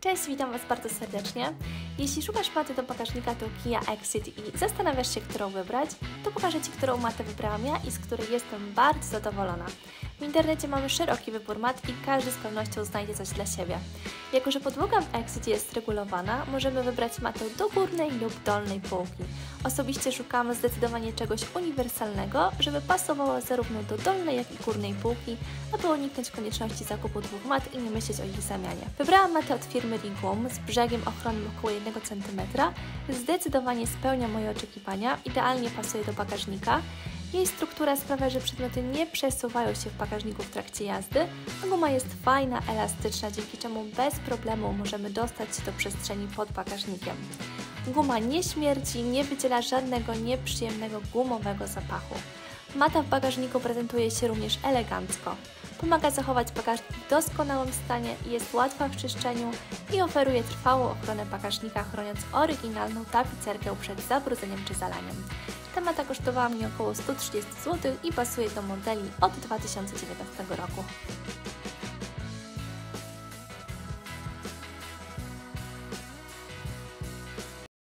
Cześć, witam Was bardzo serdecznie. Jeśli szukasz maty do bagażnika, to Kia Exit i zastanawiasz się, którą wybrać, to pokażę Ci, którą matę wybrałam ja i z której jestem bardzo zadowolona. W internecie mamy szeroki wybór mat i każdy z pewnością znajdzie coś dla siebie. Jako że podłoga w Exit jest regulowana, możemy wybrać matę do górnej lub dolnej półki. Osobiście szukamy zdecydowanie czegoś uniwersalnego, żeby pasowało zarówno do dolnej, jak i górnej półki, aby uniknąć konieczności zakupu dwóch mat i nie myśleć o ich zamianie. Wybrałam matę od firmy Rigum z brzegiem ochronnym około 1 cm. Zdecydowanie spełnia moje oczekiwania, idealnie pasuje do bagażnika. Jej struktura sprawia, że przedmioty nie przesuwają się w bagażniku w trakcie jazdy, a guma jest fajna, elastyczna, dzięki czemu bez problemu możemy dostać się do przestrzeni pod bagażnikiem. Guma nie śmierdzi, nie wydziela żadnego nieprzyjemnego gumowego zapachu. Mata w bagażniku prezentuje się również elegancko. Pomaga zachować bagażnik w doskonałym stanie, jest łatwa w czyszczeniu i oferuje trwałą ochronę bagażnika, chroniąc oryginalną tapicerkę przed zabrudzeniem czy zalaniem. Ta mata kosztowała mnie około 130 zł i pasuje do modeli od 2019 roku.